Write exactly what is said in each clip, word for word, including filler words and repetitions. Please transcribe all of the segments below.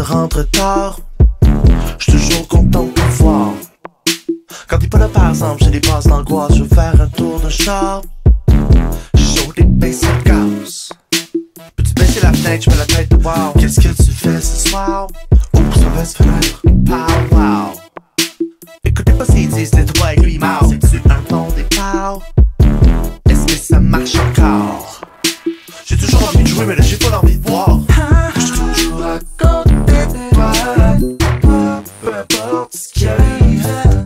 rentre tard, j'suis toujours content de te voir. Quand t'es pas là par exemple, j'ai des passes d'angoisse. Je veux faire un tour de char, chaud et baisser le gaz. Peux-tu baisser la fenêtre, j'mets la tête de wow. Qu'est-ce que tu fais ce soir? Oups, mauvaise fenêtre, pow wow. Écoutez pas s'ils disent c'est toi et lui mort. C'est-tu un bon départ? Est-ce que ça marche encore? J'ai toujours envie de jouer mais là j'ai pas envie de voir. J'suis toujours à côté de toi, peu importe ce qui arrive.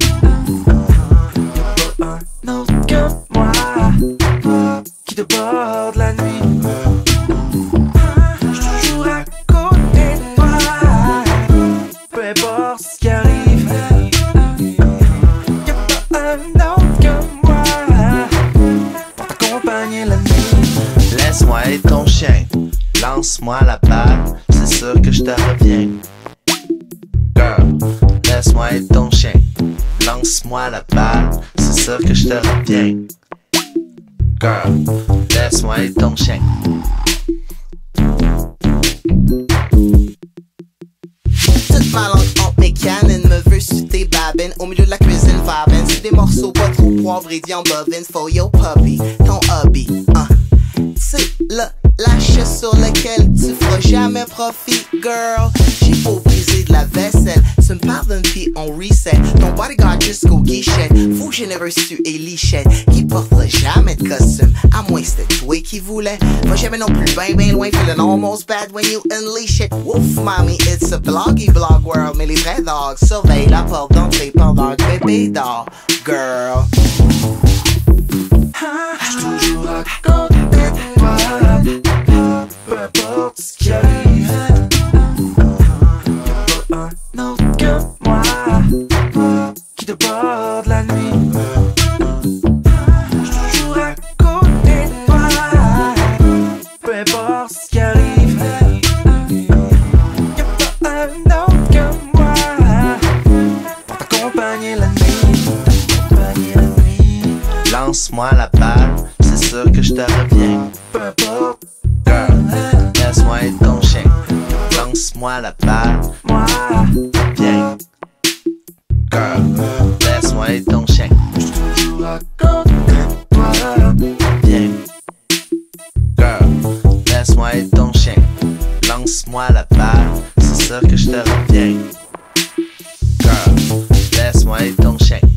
Y'a pas un autre que moi qui te borde la nuit. J'suis toujours à côté de toi, peu importe ce qui arrive. Y'a pas un autre que moi pour t'accompagner la nuit. Laisse-moi être ton chien, lance-moi la balle, c'est sûr que je te reviens. Girl, laisse-moi être ton chien, lance-moi la balle, c'est sûr que je te reviens. Girl, laisse-moi être ton chien. Toute ma langue entre mes canines me veut sur tes babines. Au milieu de la cuisine vabine, c'est des morceaux pas trop poivrés en bovine. For your puppy, ton hobby, hein. C'est le lâche sur lequel tu feras jamais profit, girl. J'ai beau briser de la vaisselle, tu me pardonnes pis on reset. Ton bodyguard jusqu'au guichet, fou généreux tu et lichette, qui portera jamais de costume, à moins c'était toi qui voulais. Va jamais non plus ben ben loin, feeling almost bad when you unleash it. Woof mommy, it's a bloggy blog world, mais les vrais dogs surveillent la porte d'entrée pendant que bébé dort, girl. J'suis toujours à côté de toi, peu importe ce qui arrive. Y'a pas un autre que moi qui te borde la nuit. J'suis toujours à côté de toi, peu importe ce qui arrive. Y'a pas un autre que moi pour t'accompagner la nuit. T'accompagner la nuit. Lance-moi la balle, c'est sûr que je te reviens. Peu importe. Girl, laisse-moi être ton chien, lance-moi la balle, moi, viens. Girl, laisse-moi être ton chien, j'suis toujours à côté de toi, viens. Girl, laisse-moi être ton chien, lance-moi la balle, c'est sûr que je te reviens. Girl, laisse-moi être ton chien.